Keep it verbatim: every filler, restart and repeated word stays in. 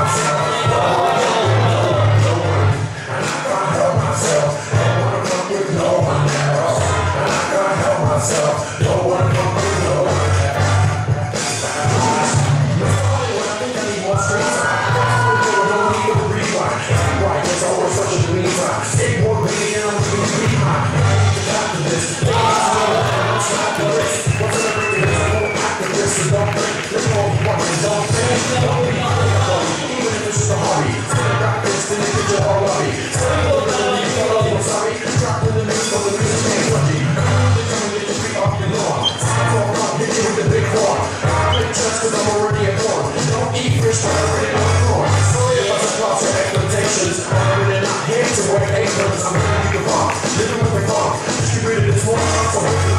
I'm ready to rock, living with the funk, distributed this one, so